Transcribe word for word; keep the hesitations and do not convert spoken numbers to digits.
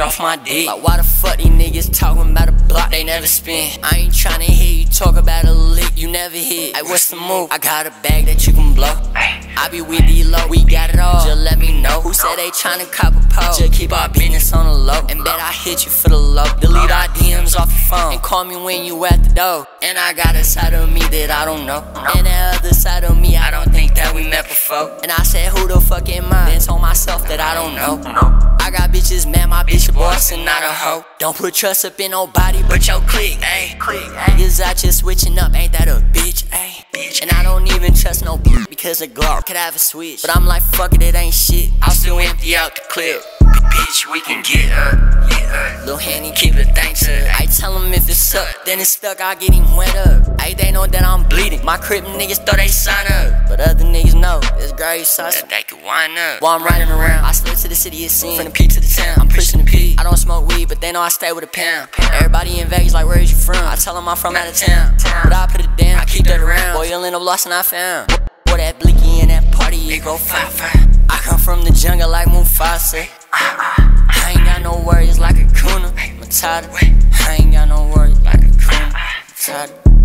off my dick. Like why the fuck these niggas talking about a block they never spin? I ain't tryna hear you talk about a lick you never hit. Hey, what's the move? I got a bag that you can blow. I be with D-Lo, we got it all. Just let me know. Who said they tryna cop a pole? Just keep our business on the low. And bet I hit you for the low. Delete our D Ms off your phone and call me when you at the door. And I got a side of me that I don't know, and the other side of me I don't think that we met before. And I said who the fuck am I? Then told myself that I don't know. I got bitches mad, my bitch a boss and not a hoe. Don't put trust up in nobody but your clique, ayy. Niggas out just switching up, ain't that a bitch, ayy? And I don't even trust no bitch because a Glock could have a switch. But I'm like fuck it, it ain't shit, I'll still empty out the clip. Bitch, we can get up, get up. Lil' Henny, keep the thing to I tell him if it's stuck, then it's stuck, I get him wet up. Ay, they know that I'm bleeding, my crib niggas thought they sign up. But other niggas know, it's grave sauce that they can wind up. While I'm riding around, I slip to the city of sin. From the P to the town, I'm pushing the P. I don't smoke weed, but they know I stay with a pound. Everybody in Vegas like, where is you from? I tell them I'm from out of town, but I put it down, I keep that around. Boy, you'll end up lost and I found. Boy, that blicky in that party, it go fire, fire. I come from the jungle like Mufasa. I ain't got no worries like Hakuna, Matata. I ain't got no worries like Hakuna, Matata.